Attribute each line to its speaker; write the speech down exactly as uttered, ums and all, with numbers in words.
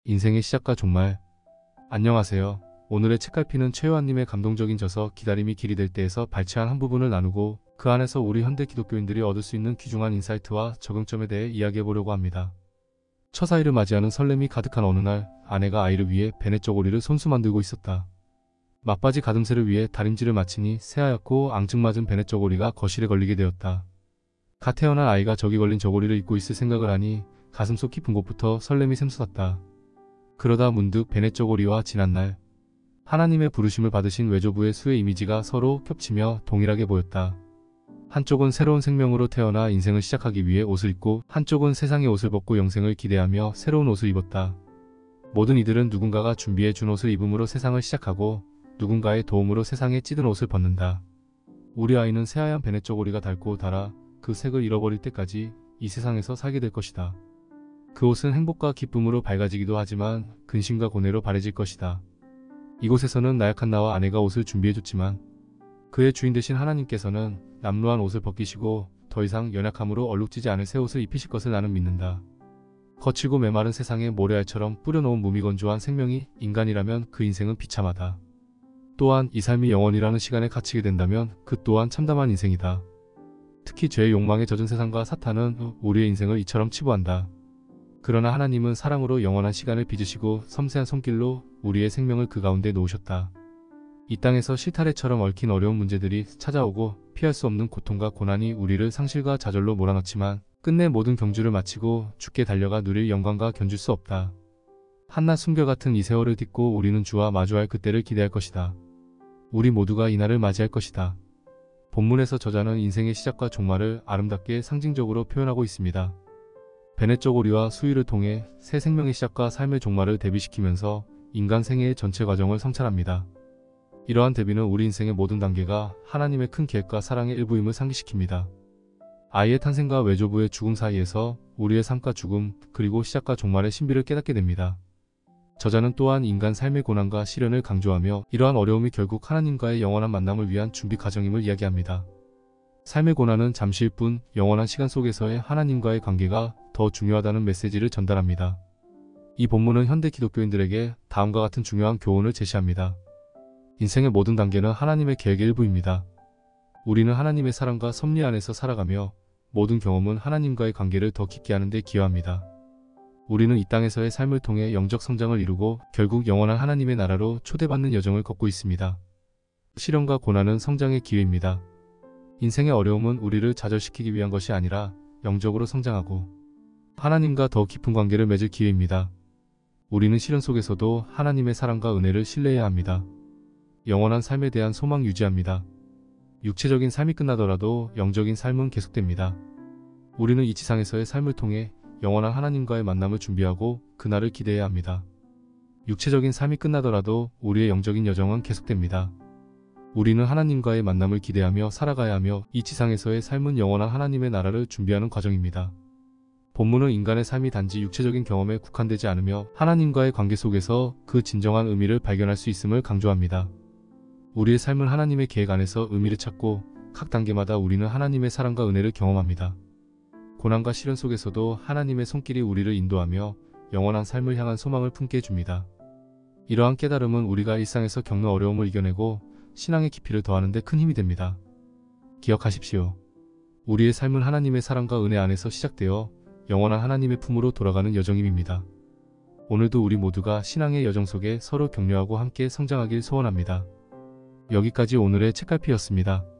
Speaker 1: 인생의 시작과 종말. 안녕하세요. 오늘의 책갈피는 최요한님의 감동적인 저서 기다림이 길이 될 때에서 발췌한 한 부분을 나누고 그 안에서 우리 현대 기독교인들이 얻을 수 있는 귀중한 인사이트와 적용점에 대해 이야기해보려고 합니다. 처사일을 맞이하는 설렘이 가득한 어느 날, 아내가 아이를 위해 베넷 저고리를 손수 만들고 있었다. 막바지 가듬새를 위해 다림질을 마치니 새하얗고 앙증맞은 베넷 저고리가 거실에 걸리게 되었다. 갓 태어난 아이가 저기 걸린 저고리를 입고 있을 생각을 하니 가슴속 깊은 곳부터 설렘이 샘솟았다. 그러다 문득 베넷 저고리와 지난날 하나님의 부르심을 받으신 외조부의 수의 이미지가 서로 겹치며 동일하게 보였다. 한쪽은 새로운 생명으로 태어나 인생을 시작하기 위해 옷을 입고, 한쪽은 세상의 옷을 벗고 영생을 기대하며 새로운 옷을 입었다. 모든 이들은 누군가가 준비해 준 옷을 입음으로 세상을 시작하고 누군가의 도움으로 세상에 찌든 옷을 벗는다. 우리 아이는 새하얀 베넷 저고리가 닳고 닳아 그 색을 잃어버릴 때까지 이 세상에서 살게 될 것이다. 그 옷은 행복과 기쁨으로 밝아지기도 하지만 근심과 고뇌로 바래질 것이다. 이곳에서는 나약한 나와 아내가 옷을 준비해줬지만 그의 주인 되신 하나님께서는 남루한 옷을 벗기시고 더 이상 연약함으로 얼룩지지 않을 새 옷을 입히실 것을 나는 믿는다. 거칠고 메마른 세상에 모래알처럼 뿌려놓은 무미건조한 생명이 인간이라면 그 인생은 비참하다. 또한 이 삶이 영원이라는 시간에 갇히게 된다면 그 또한 참담한 인생이다. 특히 죄의 욕망에 젖은 세상과 사탄은 우리의 인생을 이처럼 치부한다. 그러나 하나님은 사랑으로 영원한 시간을 빚으시고 섬세한 손길로 우리의 생명을 그 가운데 놓으셨다. 이 땅에서 실타래처럼 얽힌 어려운 문제들이 찾아오고 피할 수 없는 고통과 고난이 우리를 상실과 좌절로 몰아넣지만 끝내 모든 경주를 마치고 주께 달려가 누릴 영광과 견줄 수 없다. 한낮 숨결같은 이 세월을 딛고 우리는 주와 마주할 그때를 기대할 것이다. 우리 모두가 이날을 맞이할 것이다. 본문에서 저자는 인생의 시작과 종말을 아름답게 상징적으로 표현하고 있습니다. 베넷 저고리와 수위를 통해 새 생명의 시작과 삶의 종말을 대비시키면서 인간 생애의 전체 과정을 성찰합니다. 이러한 대비는 우리 인생의 모든 단계가 하나님의 큰 계획과 사랑의 일부임을 상기시킵니다. 아이의 탄생과 외조부의 죽음 사이에서 우리의 삶과 죽음, 그리고 시작과 종말의 신비를 깨닫게 됩니다. 저자는 또한 인간 삶의 고난과 시련을 강조하며 이러한 어려움이 결국 하나님과의 영원한 만남을 위한 준비 과정임을 이야기합니다. 삶의 고난은 잠시일 뿐 영원한 시간 속에서의 하나님과의 관계가 더 중요하다는 메시지를 전달합니다. 이 본문은 현대 기독교인들에게 다음과 같은 중요한 교훈을 제시합니다. 인생의 모든 단계는 하나님의 계획의 일부입니다. 우리는 하나님의 사랑과 섭리 안에서 살아가며 모든 경험은 하나님과의 관계를 더 깊게 하는 데 기여합니다. 우리는 이 땅에서의 삶을 통해 영적 성장을 이루고 결국 영원한 하나님의 나라로 초대받는 여정을 걷고 있습니다. 시련과 고난은 성장의 기회입니다. 인생의 어려움은 우리를 좌절시키기 위한 것이 아니라 영적으로 성장하고 하나님과 더 깊은 관계를 맺을 기회입니다. 우리는 시련 속에서도 하나님의 사랑과 은혜를 신뢰해야 합니다. 영원한 삶에 대한 소망 유지합니다. 육체적인 삶이 끝나더라도 영적인 삶은 계속됩니다. 우리는 이 지상에서의 삶을 통해 영원한 하나님과의 만남을 준비하고 그날을 기대해야 합니다. 육체적인 삶이 끝나더라도 우리의 영적인 여정은 계속됩니다. 우리는 하나님과의 만남을 기대하며 살아가야 하며 이 지상에서의 삶은 영원한 하나님의 나라를 준비하는 과정입니다. 본문은 인간의 삶이 단지 육체적인 경험에 국한되지 않으며 하나님과의 관계 속에서 그 진정한 의미를 발견할 수 있음을 강조합니다. 우리의 삶은 하나님의 계획 안에서 의미를 찾고 각 단계마다 우리는 하나님의 사랑과 은혜를 경험합니다. 고난과 시련 속에서도 하나님의 손길이 우리를 인도하며 영원한 삶을 향한 소망을 품게 해줍니다. 이러한 깨달음은 우리가 일상에서 겪는 어려움을 이겨내고 신앙의 깊이를 더하는 데 큰 힘이 됩니다. 기억하십시오. 우리의 삶은 하나님의 사랑과 은혜 안에서 시작되어 영원한 하나님의 품으로 돌아가는 여정임입니다. 오늘도 우리 모두가 신앙의 여정 속에 서로 격려하고 함께 성장하길 소원합니다. 여기까지 오늘의 책갈피였습니다.